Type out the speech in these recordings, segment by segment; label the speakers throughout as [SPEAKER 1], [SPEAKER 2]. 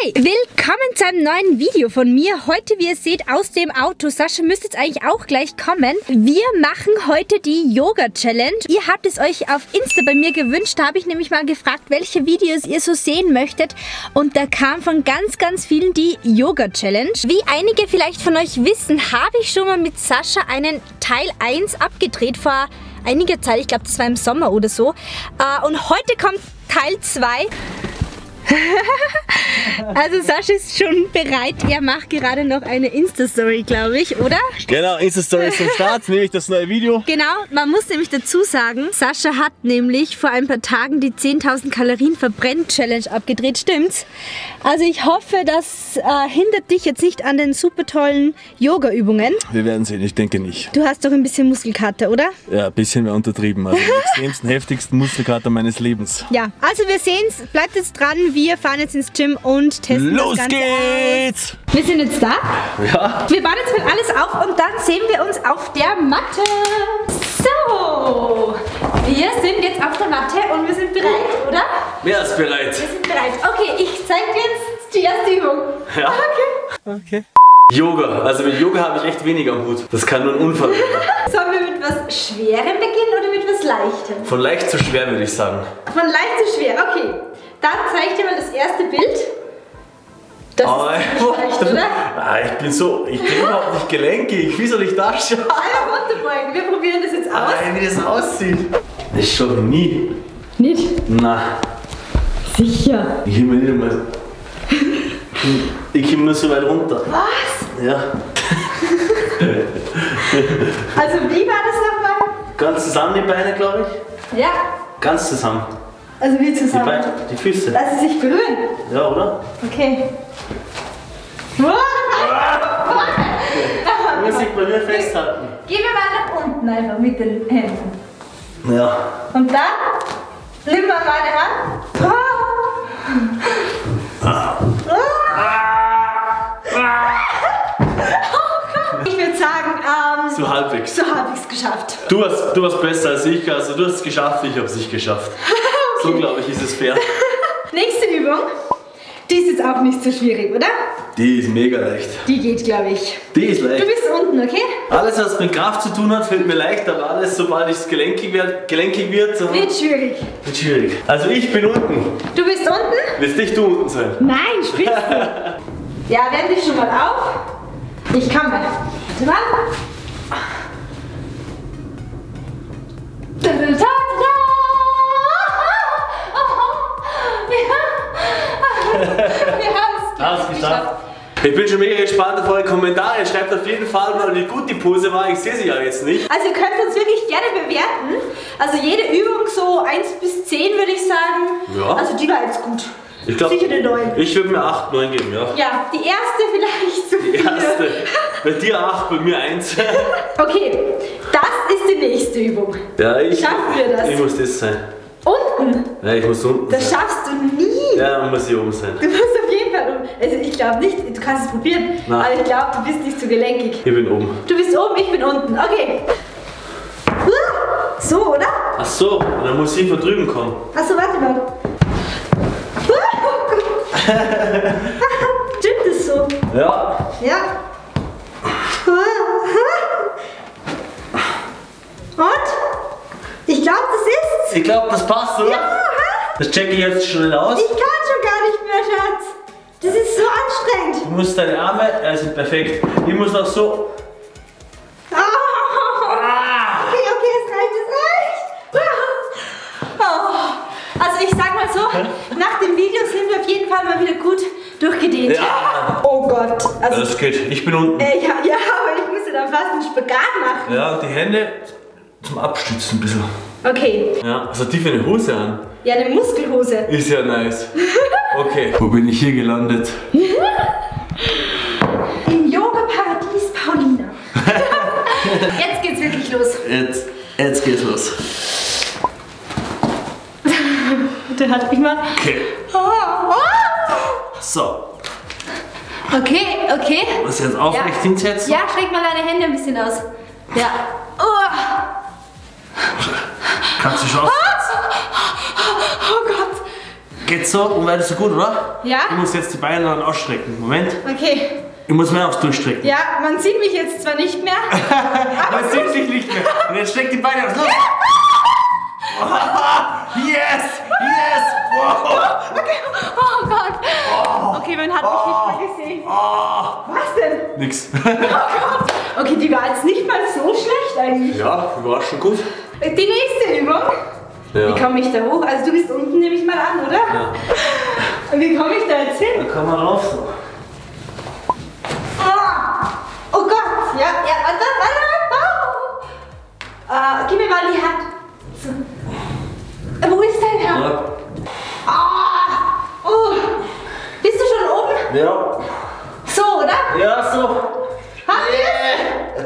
[SPEAKER 1] Hi, willkommen zu einem neuen Video von mir. Heute, wie ihr seht, aus dem Auto. Sascha müsste jetzt eigentlich auch gleich kommen. Wir machen heute die Yoga-Challenge. Ihr habt es euch auf Insta bei mir gewünscht. Da habe ich nämlich mal gefragt, welche Videos ihr so sehen möchtet. Und da kam von ganz vielen die Yoga-Challenge. Wie einige vielleicht von euch wissen, habe ich schon mal mit Sascha einen Teil 1 abgedreht vor einiger Zeit. Ich glaube, das war im Sommer oder so. Und heute kommt Teil 2. Also Sascha ist schon bereit, er macht gerade noch eine Insta-Story, glaube ich, oder?
[SPEAKER 2] Genau, Insta-Story ist am Start, nämlich das neue Video.
[SPEAKER 1] Genau, man muss nämlich dazu sagen, Sascha hat nämlich vor ein paar Tagen die 10.000 Kalorien Verbrenn-Challenge abgedreht, stimmt's? Also ich hoffe, das hindert dich jetzt nicht an den super tollen Yoga-Übungen.
[SPEAKER 2] Wir werden sehen, ich denke nicht.
[SPEAKER 1] Du hast doch ein bisschen Muskelkater, oder?
[SPEAKER 2] Ja, ein bisschen mehr untertrieben, also den extremsten, heftigsten Muskelkater meines Lebens.
[SPEAKER 1] Ja, also wir sehen's, bleibt jetzt dran. Wir fahren jetzt ins Gym und testen
[SPEAKER 2] Los
[SPEAKER 1] das Ganze
[SPEAKER 2] geht's!
[SPEAKER 1] aus. Wir sind jetzt da.
[SPEAKER 2] Ja.
[SPEAKER 1] Wir bauen jetzt mal alles auf und dann sehen wir uns auf der Matte. So, wir sind jetzt auf der Matte und wir sind bereit, oder?
[SPEAKER 2] Wer ist bereit?
[SPEAKER 1] Wir sind bereit. Okay, ich zeige dir jetzt die erste Übung.
[SPEAKER 2] Ja. Okay. Yoga. Also mit Yoga habe ich echt wenig am Hut. Das kann nur ein Unfall werden.
[SPEAKER 1] Sollen wir mit was Schwerem beginnen oder mit was Leichtem?
[SPEAKER 2] Von leicht zu schwer, würde ich sagen.
[SPEAKER 1] Von leicht zu schwer, okay. Dann zeige ich dir mal das erste Bild. Das ist leicht, oder?
[SPEAKER 2] Ich bin überhaupt nicht gelenkig. Wie soll ich das schauen?
[SPEAKER 1] Einmal runterbeugen. Wir probieren das jetzt aus.
[SPEAKER 2] Wie das aussieht. Das schaut nie.
[SPEAKER 1] Nicht?
[SPEAKER 2] Na.
[SPEAKER 1] Sicher.
[SPEAKER 2] Ich komme nicht einmal. Ich komme nur so weit runter.
[SPEAKER 1] Was?
[SPEAKER 2] Ja.
[SPEAKER 1] Also wie war das nochmal?
[SPEAKER 2] Ganz zusammen die Beine, glaube ich.
[SPEAKER 1] Ja.
[SPEAKER 2] Ganz zusammen.
[SPEAKER 1] Also wie
[SPEAKER 2] Die
[SPEAKER 1] zusammen?
[SPEAKER 2] Beine, die Füße.
[SPEAKER 1] Lass sie sich berühren.
[SPEAKER 2] Ja, oder?
[SPEAKER 1] Okay.
[SPEAKER 2] Muss ich bei mir festhalten.
[SPEAKER 1] Gehen wir mal nach unten einfach mit den Händen.
[SPEAKER 2] Ja.
[SPEAKER 1] Und dann nimm mal meine Hand. Ich würde sagen,
[SPEAKER 2] So halbwegs.
[SPEAKER 1] so habe ich es geschafft.
[SPEAKER 2] Du warst besser als ich, also du hast es geschafft, ich habe es nicht geschafft. So glaube ich, ist es fair.
[SPEAKER 1] Nächste Übung. Die ist jetzt auch nicht so schwierig, oder?
[SPEAKER 2] Die ist mega leicht.
[SPEAKER 1] Die geht, glaube ich.
[SPEAKER 2] Die ist
[SPEAKER 1] Du
[SPEAKER 2] leicht.
[SPEAKER 1] bist unten, okay?
[SPEAKER 2] Alles, was mit Kraft zu tun hat, fällt mir leicht, aber alles, sobald es gelenkig wird, so
[SPEAKER 1] Wird schwierig.
[SPEAKER 2] wird schwierig. Also ich bin unten.
[SPEAKER 1] Du bist unten?
[SPEAKER 2] Willst nicht du unten sein?
[SPEAKER 1] Nein, spielst du. Ja, wärm dich schon mal auf. Ich kann mal. Warte mal. Wir haben es
[SPEAKER 2] geschafft. Ich bin schon mega gespannt auf eure Kommentare. Schreibt auf jeden Fall mal, wie gut die Pose war. Ich sehe sie ja jetzt nicht.
[SPEAKER 1] Also ihr könnt uns wirklich gerne bewerten. Also jede Übung so 1 bis 10 würde ich sagen.
[SPEAKER 2] Ja.
[SPEAKER 1] Also die war jetzt gut.
[SPEAKER 2] Ich glaube,
[SPEAKER 1] Sicher eine 9.
[SPEAKER 2] ich würde mir 8, 9 geben, ja.
[SPEAKER 1] Ja, die erste vielleicht zu
[SPEAKER 2] Die
[SPEAKER 1] viel.
[SPEAKER 2] erste. Bei dir 8, bei mir 1.
[SPEAKER 1] Okay, das ist die nächste Übung.
[SPEAKER 2] Ja,
[SPEAKER 1] Schaffen wir das?
[SPEAKER 2] Ich muss das sein.
[SPEAKER 1] Unten?
[SPEAKER 2] Ja, ich muss unten
[SPEAKER 1] Das
[SPEAKER 2] sein.
[SPEAKER 1] schaffst du nie.
[SPEAKER 2] Ja, dann muss ich oben sein.
[SPEAKER 1] Du musst auf jeden Fall um. Also ich glaube nicht, du kannst es probieren,
[SPEAKER 2] Nein.
[SPEAKER 1] aber ich glaube, du bist nicht so gelenkig.
[SPEAKER 2] Ich bin oben.
[SPEAKER 1] Du bist oben, ich bin unten. Okay. So, oder?
[SPEAKER 2] Ach so, dann muss ich von drüben kommen.
[SPEAKER 1] Achso, warte mal. Stimmt es so?
[SPEAKER 2] Ja.
[SPEAKER 1] Ja. Und? Ich glaube, das ist's.
[SPEAKER 2] Ich glaube, das passt, oder?
[SPEAKER 1] Ja.
[SPEAKER 2] Das checke ich jetzt schnell aus.
[SPEAKER 1] Ich kann schon gar nicht mehr, Schatz. Das ist so anstrengend.
[SPEAKER 2] Du musst deine Arme, also perfekt. Ich muss noch so.
[SPEAKER 1] Okay, es reicht. Also ich sag mal so, nach dem Video sind wir auf jeden Fall mal wieder gut durchgedehnt.
[SPEAKER 2] Ja.
[SPEAKER 1] Oh Gott. Also,
[SPEAKER 2] Das geht. Ich bin unten.
[SPEAKER 1] ja, aber ich musste dann fast einen Spagat machen.
[SPEAKER 2] Ja, und die Hände zum Abstützen ein bisschen.
[SPEAKER 1] Okay.
[SPEAKER 2] Ja, was hat die für eine Hose an?
[SPEAKER 1] Ja, eine Muskelhose.
[SPEAKER 2] Ist ja nice. Okay. Wo bin ich hier gelandet?
[SPEAKER 1] Im Yoga-Paradies Paulina. Jetzt geht's wirklich los.
[SPEAKER 2] Jetzt geht's los.
[SPEAKER 1] Bitte halt mich mal.
[SPEAKER 2] Okay. So.
[SPEAKER 1] Okay.
[SPEAKER 2] Muss jetzt aufrecht hinsetzen?
[SPEAKER 1] Ja, streck mal deine Hände ein bisschen aus. Ja.
[SPEAKER 2] Kannst du schaffen?
[SPEAKER 1] Oh Gott.
[SPEAKER 2] Geht so und weiter so gut, oder?
[SPEAKER 1] Ja.
[SPEAKER 2] Ich muss jetzt die Beine dann ausstrecken. Moment.
[SPEAKER 1] Okay.
[SPEAKER 2] Ich muss mehr aufs Durchstrecken.
[SPEAKER 1] Ja, man sieht mich jetzt zwar nicht mehr.
[SPEAKER 2] Aber man sieht sich nicht mehr. Und jetzt streckt die Beine aus. Los! Yes! Yes! Wow!
[SPEAKER 1] Okay. Oh Gott. Okay, man hat mich nicht mehr gesehen. Was denn?
[SPEAKER 2] Nix.
[SPEAKER 1] Oh Gott. Okay, die war jetzt nicht mal so schlecht eigentlich.
[SPEAKER 2] Ja, war schon gut.
[SPEAKER 1] Die nächste Übung.
[SPEAKER 2] Ja.
[SPEAKER 1] Wie komme ich da hoch? Also du bist unten, nehme ich mal an, oder?
[SPEAKER 2] Ja.
[SPEAKER 1] Und wie komme ich da jetzt hin?
[SPEAKER 2] Da kann man rauf so.
[SPEAKER 1] Oh Gott, ja, warte. Gib mir mal die Hand. So. Wo ist dein Hand?
[SPEAKER 2] Ja.
[SPEAKER 1] Oh. Bist du schon oben?
[SPEAKER 2] Ja.
[SPEAKER 1] So, oder?
[SPEAKER 2] Ja, so.
[SPEAKER 1] Haben wir?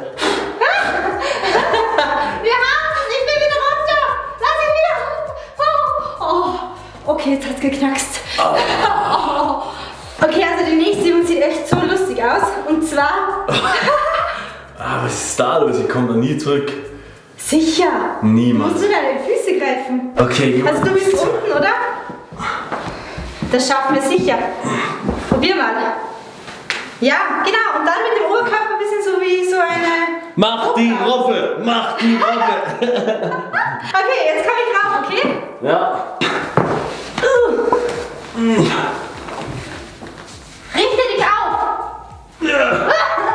[SPEAKER 1] Wir haben es. Ich bin wieder runter. Lass mich wieder. Oh. Okay, jetzt hat's geknackst. Oh. Okay, also die nächste Übung sieht echt so lustig aus. Und zwar...
[SPEAKER 2] Was ist da los? Ich komme da nie zurück.
[SPEAKER 1] Sicher.
[SPEAKER 2] Niemals.
[SPEAKER 1] Musst du deine Füße greifen.
[SPEAKER 2] Okay,
[SPEAKER 1] Also du bist unten, oder? Das schaffen wir sicher. Probier mal. Ja, genau. Und dann mit dem Oberkörper ein bisschen so wie so eine...
[SPEAKER 2] Mach die Robbe! Mach die Robbe!
[SPEAKER 1] Okay, jetzt komme ich rauf, okay?
[SPEAKER 2] Ja.
[SPEAKER 1] Richte dich auf!
[SPEAKER 2] Ja.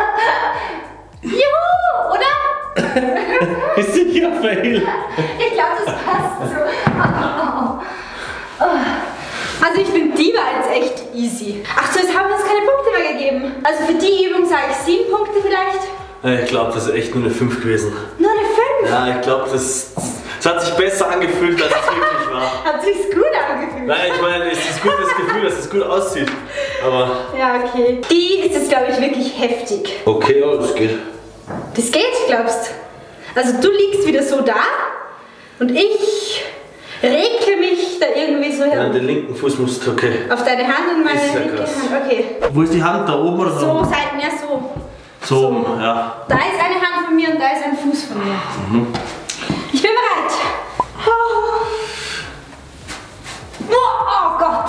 [SPEAKER 1] Juhu, oder?
[SPEAKER 2] Ist sicher fail.
[SPEAKER 1] Ich glaube, das passt so. Also ich finde, die war jetzt echt easy. Ach so, jetzt haben wir uns keine Punkte mehr gegeben. Also für die Übung sage ich 7 Punkte vielleicht.
[SPEAKER 2] Ich glaube, das ist echt nur eine 5 gewesen.
[SPEAKER 1] Nur eine 5?
[SPEAKER 2] Ja, ich glaube, das hat sich besser angefühlt, als es wirklich war.
[SPEAKER 1] Hat sich's gut angefühlt?
[SPEAKER 2] Nein, ich meine, es ist gut das Gefühl, dass es gut aussieht. Aber.
[SPEAKER 1] Ja, okay. Die ist jetzt, glaube ich, wirklich heftig.
[SPEAKER 2] Okay, ja, das geht.
[SPEAKER 1] Das geht, glaubst du? Also du liegst wieder so da und ich regle mich da irgendwie so
[SPEAKER 2] Ja,
[SPEAKER 1] her.
[SPEAKER 2] den linken Fuß musst du, okay.
[SPEAKER 1] Auf deine Hand und meine
[SPEAKER 2] Ist ja
[SPEAKER 1] linke
[SPEAKER 2] krass.
[SPEAKER 1] Hand. Okay.
[SPEAKER 2] Wo ist die Hand? Da oben oder so?
[SPEAKER 1] So Seiten, ja so.
[SPEAKER 2] So, ja.
[SPEAKER 1] Da ist eine Hand von mir und da ist ein Fuß von mir. Ich bin bereit. Oh Gott.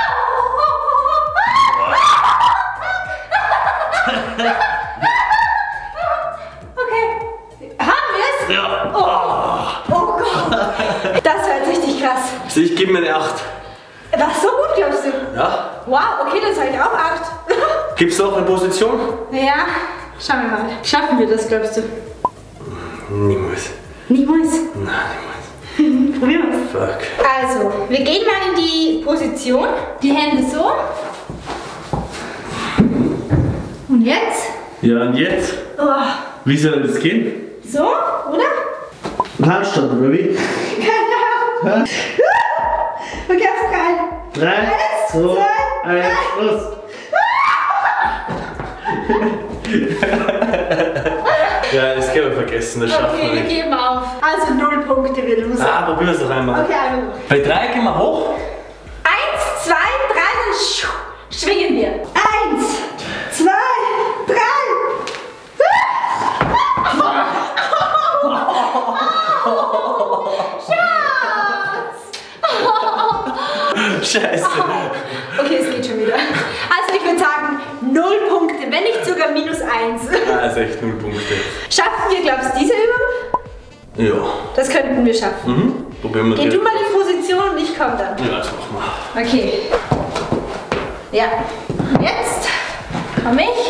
[SPEAKER 1] Okay. Haben wir es?
[SPEAKER 2] Ja.
[SPEAKER 1] Oh Gott. Das war jetzt richtig krass.
[SPEAKER 2] Also ich gebe mir eine 8.
[SPEAKER 1] War so gut, glaubst du?
[SPEAKER 2] Ja.
[SPEAKER 1] Wow, okay, dann sage ich auch 8.
[SPEAKER 2] Gibt's noch eine Position?
[SPEAKER 1] Ja, schauen wir mal. Schaffen wir das, glaubst du?
[SPEAKER 2] Niemals.
[SPEAKER 1] Niemals.
[SPEAKER 2] Nein, niemals.
[SPEAKER 1] Probieren wir es.
[SPEAKER 2] Fuck.
[SPEAKER 1] Also, wir gehen mal in die Position. Die Hände so. Und jetzt?
[SPEAKER 2] Ja, und jetzt?
[SPEAKER 1] Oh.
[SPEAKER 2] Wie soll das gehen?
[SPEAKER 1] So, oder?
[SPEAKER 2] Handstand, oder wie?
[SPEAKER 1] Keine Ahnung. Okay, auf 3.
[SPEAKER 2] 3,
[SPEAKER 1] 1,
[SPEAKER 2] 2, 1, los! Ja, das können wir vergessen, das schaffen
[SPEAKER 1] Okay,
[SPEAKER 2] wir
[SPEAKER 1] wir
[SPEAKER 2] nicht.
[SPEAKER 1] geben auf. Also 0 Punkte, wir losen.
[SPEAKER 2] Probieren wir es noch einmal.
[SPEAKER 1] Okay, einmal noch.
[SPEAKER 2] Bei 3 gehen wir hoch.
[SPEAKER 1] 1, 2, 3, dann schwingen wir. 1, 2, 3.
[SPEAKER 2] Scheiße.
[SPEAKER 1] Okay, es geht schon wieder. Also ich würde sagen 0 Punkte, wenn nicht sogar -1.
[SPEAKER 2] Ah, ist echt 0 Punkte.
[SPEAKER 1] Schaffen wir, glaubst du, diese Übung?
[SPEAKER 2] Ja.
[SPEAKER 1] Das könnten wir schaffen.
[SPEAKER 2] Probieren wir
[SPEAKER 1] Geh
[SPEAKER 2] die.
[SPEAKER 1] du mal in Position und ich komme dann.
[SPEAKER 2] Ja, das machen wir.
[SPEAKER 1] Okay. Ja. Jetzt komme ich.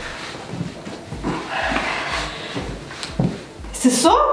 [SPEAKER 1] Ist das so?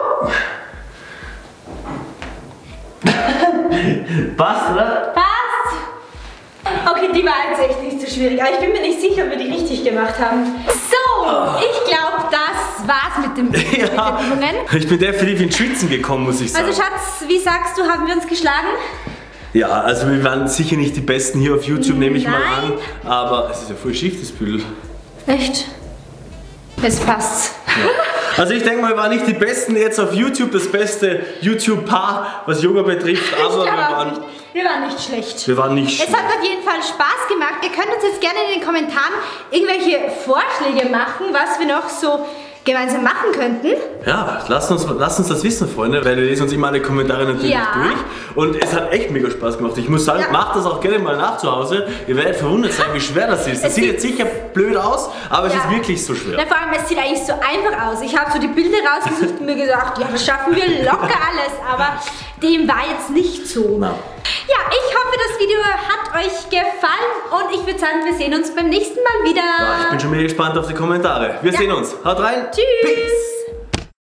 [SPEAKER 2] Passt, oder?
[SPEAKER 1] Passt! Okay, die war jetzt echt nicht so schwierig, aber ich bin mir nicht sicher, ob wir die richtig gemacht haben. So, ich glaube, das war's mit den Übungen.
[SPEAKER 2] Ich bin definitiv ins Schwitzen gekommen, muss ich sagen.
[SPEAKER 1] Also Schatz, wie sagst du, haben wir uns geschlagen?
[SPEAKER 2] Ja, also wir waren sicher nicht die Besten hier auf YouTube, nehme ich mal
[SPEAKER 1] Nein.
[SPEAKER 2] an. Aber es ist ja voll schief, das Büdel.
[SPEAKER 1] Echt? Es passt.
[SPEAKER 2] Also ich denke mal, wir waren nicht die Besten jetzt auf YouTube, das beste YouTube-Paar, was Yoga betrifft, aber
[SPEAKER 1] Wir waren nicht schlecht.
[SPEAKER 2] wir waren nicht
[SPEAKER 1] Es hat auf jeden Fall Spaß gemacht. Ihr könnt uns jetzt gerne in den Kommentaren irgendwelche Vorschläge machen, was wir noch so gemeinsam machen könnten.
[SPEAKER 2] Ja, lasst uns das wissen, Freunde, weil wir lesen uns immer alle Kommentare natürlich durch. Und es hat echt mega Spaß gemacht. Ich muss sagen, macht das auch gerne mal nach zu Hause. Ihr werdet verwundert sein, wie schwer das ist. Das sieht jetzt sicher blöd aus, aber es ist wirklich so schwer.
[SPEAKER 1] Ja, vor allem, es sieht eigentlich so einfach aus. Ich habe so die Bilder rausgesucht und mir gesagt, ja, das schaffen wir locker alles. Aber dem war jetzt nicht so.
[SPEAKER 2] No.
[SPEAKER 1] Ja, ich hoffe, das Video hat euch gefallen und ich würde sagen, wir sehen uns beim nächsten Mal wieder.
[SPEAKER 2] Ja, ich bin schon mega gespannt auf die Kommentare. Wir sehen uns. Haut rein.
[SPEAKER 1] Tschüss.
[SPEAKER 2] Peace.